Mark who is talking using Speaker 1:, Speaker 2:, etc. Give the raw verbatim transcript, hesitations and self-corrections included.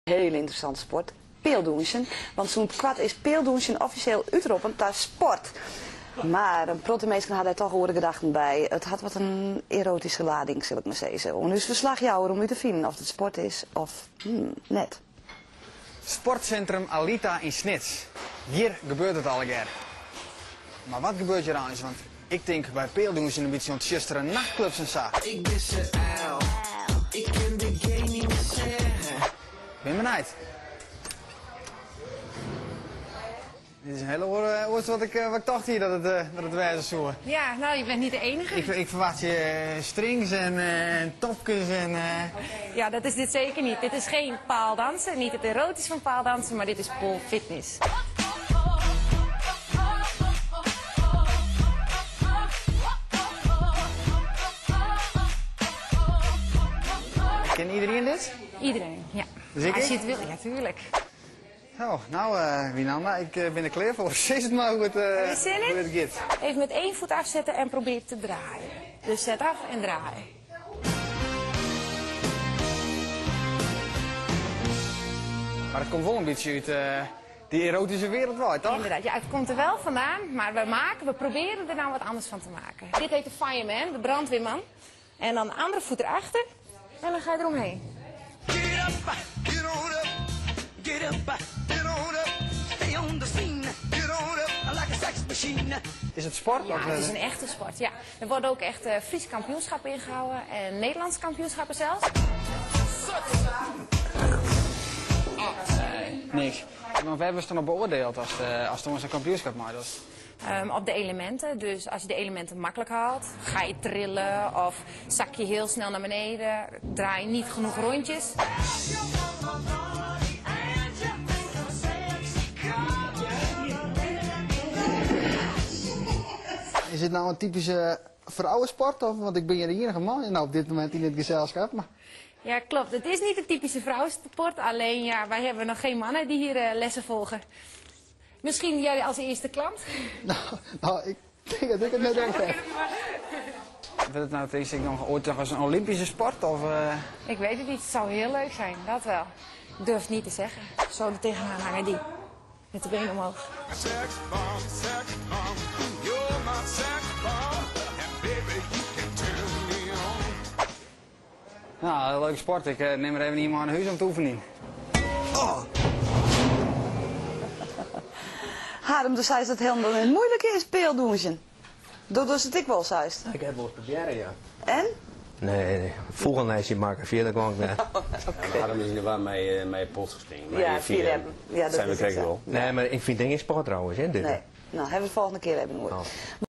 Speaker 1: Heel interessante sport. Peeldoensjen. Want zo'n kwart is peeldoensjen officieel uitroepen naar sport. Maar een protte mensen hadden er toch horen gedachten bij. Het had wat een erotische lading, zal ik maar zeggen. En dus verslag jou om u te vinden of het sport is of hmm, net.
Speaker 2: Sportcentrum Alita in Snits. Hier gebeurt het al jaar. Maar wat gebeurt hier aan is, want ik denk bij peeldoensjen een beetje ontjustere nachtclubs en zo.
Speaker 3: Ik ben ze uil, ik kan de game niet meer zeggen.
Speaker 2: Ben benijd. Dit is een hele oor, oor wat ik, wat ik dacht hier dat het, uh, dat het wijze zou.
Speaker 4: Ja, nou, je bent niet de enige.
Speaker 2: Ik, ik verwacht je uh, strings en uh, topjes en... Uh...
Speaker 4: Ja, dat is dit zeker niet. Dit is geen paaldansen, niet het erotisch van paaldansen, maar dit is pole fitness.
Speaker 2: Kent iedereen dit?
Speaker 4: Iedereen, ja.
Speaker 2: Zeker?
Speaker 4: Als je het wil, ja, tuurlijk.
Speaker 2: Oh, nou, uh, Winanda, ik uh, ben er klaar voor. Zeg het maar hoe het, uh,
Speaker 4: Heb je zin in?
Speaker 2: hoe het gaat.
Speaker 4: Even met één voet afzetten en probeer te draaien. Dus zet af en draai.
Speaker 2: Maar het komt wel een beetje uit uh, die erotische wereld wel, toch?
Speaker 4: Inderdaad, ja, het komt er wel vandaan, maar we maken, we proberen er nou wat anders van te maken. Dit heet de fireman, de brandweerman. En dan de andere voet erachter en dan ga je eromheen.
Speaker 3: Get up, get on up, get up, get on up, stay on the scene, get on up, like a sex machine.
Speaker 2: Is het sport?
Speaker 4: Ja,
Speaker 2: of, uh,
Speaker 4: het is een echte sport, ja. Er worden ook echt uh, Fries kampioenschappen ingehouden en Nederlandse kampioenschappen zelfs.
Speaker 2: niks. Maar we hebben ze dan op beoordeeld als, uh, als het onze kampioenschap maakt.
Speaker 4: Um, op de elementen, dus als je de elementen makkelijk haalt, ga je trillen of zak je heel snel naar beneden, draai je niet genoeg rondjes.
Speaker 2: Is dit nou een typische vrouwensport? Of, want ik ben hier de enige man nou, op dit moment in het gezelschap. Maar...
Speaker 4: Ja, klopt. Het is niet een typische vrouwensport, alleen ja, wij hebben nog geen mannen die hier uh, lessen volgen. Misschien jij als eerste klant?
Speaker 2: Nou, nou ik denk dat ik het net over heb. Vind het nou het ik nog ooit nog als een Olympische sport? Of, uh...
Speaker 4: Ik weet het niet, het zou heel leuk zijn, dat wel. Ik durf het niet te zeggen. Zo er tegenaan hangen die, met de benen omhoog.
Speaker 5: Sex bomb, sex bomb, you're my sex bomb, and baby you can turn me on.
Speaker 2: Nou, een leuke sport. Ik uh, neem er even iemand naar huis om te oefenen.
Speaker 3: Oh.
Speaker 1: Harm, dus zei dat het helemaal niet moeilijk is, peeldoensjen. Dat is het ik wel, zei het.
Speaker 6: Ik heb wel eens proberen, ja.
Speaker 1: En?
Speaker 6: Nee, nee. Vogelnijsje maken, via de gang. Nee.
Speaker 7: Ja, waarom is het waar mij, uh, mij pols gespringen? Maar
Speaker 1: Ja,
Speaker 7: je
Speaker 1: vier hebben. Ja, dat
Speaker 7: zijn we
Speaker 1: is het
Speaker 7: krijgen
Speaker 1: zo.
Speaker 7: wel.
Speaker 6: nee, maar ik vind dingen sport trouwens, hè. Dit.
Speaker 1: Nee. Nou, hebben we het volgende keer even nooit.
Speaker 6: Oh.